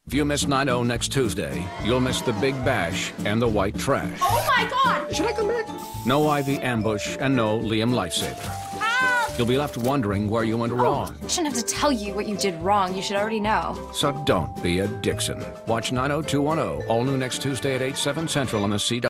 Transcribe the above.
If you miss 9/0 next Tuesday, you'll miss the Big Bash and the White Trash. Oh my God! Should I come back? No Ivy ambush and no Liam lifesaver. Help! You'll be left wondering where you went wrong. I shouldn't have to tell you what you did wrong. You should already know. So don't be a Dixon. Watch 90210, all new next Tuesday at 8, 7 Central on the CW.